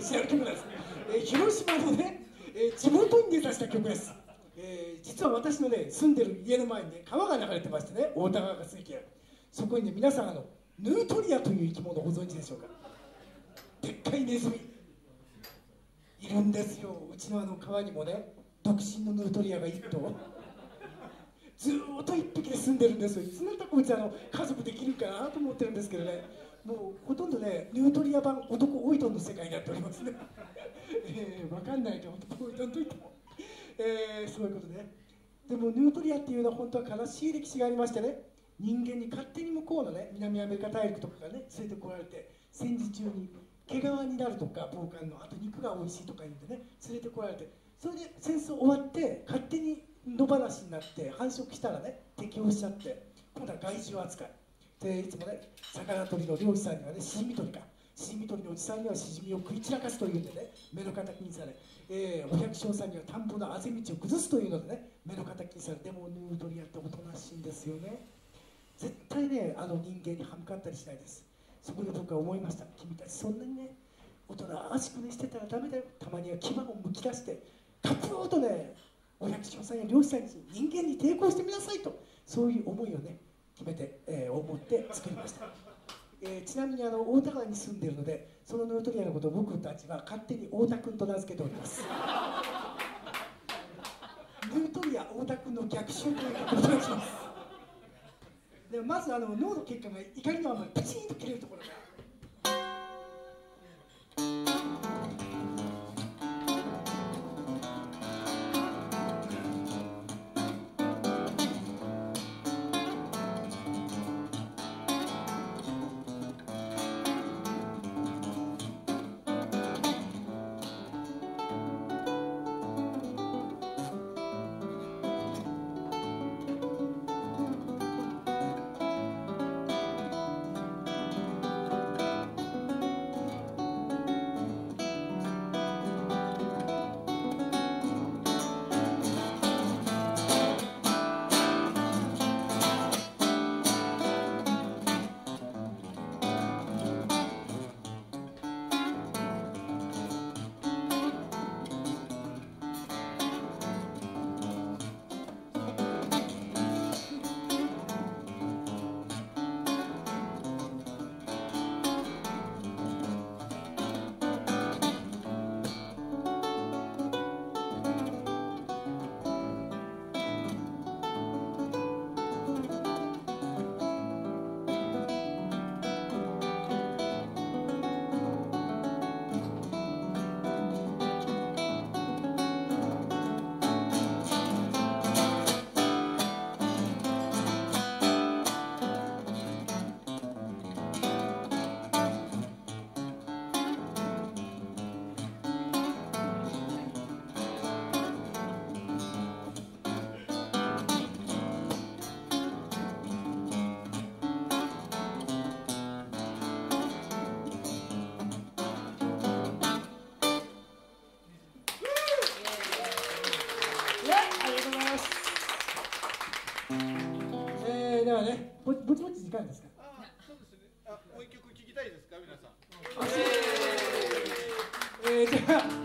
シナル曲なんです。広島のね、地元に根ざした曲です。実は私のね住んでる家の前にね川が流れてましてね、太田川が水系、そこにね皆さんヌートリアという生き物をご存知でしょうか。でっかいネズミいるんですよ。うちの川にもね独身のヌートリアが1頭ずーっと1匹で住んでるんですよ。いつになったらこいつ家族できるかなと思ってるんですけどね、もうほとんどねヌートリア版男おいどんの世界になっておりますね分かんないと男おいどんといってもそういうことで、でもヌートリアっていうのは本当は悲しい歴史がありましてね、人間に勝手に向こうのね南アメリカ大陸とかからね連れてこられて、戦時中に毛皮になるとか防寒の、あと肉が美味しいとか言うんでね連れてこられて、それで戦争終わって勝手に野放しになって繁殖したらね適応しちゃって、今度は害獣扱いで、いつもね魚取りの漁師さんにはねシジミ取りか、シジミ取りのおじさんにはシジミを食い散らかすというんでね目の敵にされ、お百姓さんには田んぼのあぜ道を崩すというのでね目の敵にされ、でもヌートリアっておとなしいんですよね。絶対ね人間に歯向かったりしないです。そこで僕は思いました。君たちそんなにねおとなしくねしてたらダメだよ。たまには牙をむき出してカプーとねお百姓さんや漁師さんに人間に抵抗してみなさいと、そういう思いをね決めて、思って作りました。ちなみに大田川に住んでいるので、そのヌートリアのことを僕たちは勝手に太田君と名付けておりますヌートリア太田君の逆襲ということをお願いします。でまず脳の血管が怒りのあまりパチンと切れるところがではね、ぼちぼち時間ですか。 そうですね。もう一曲聞きたいですか、皆さん。 じゃあ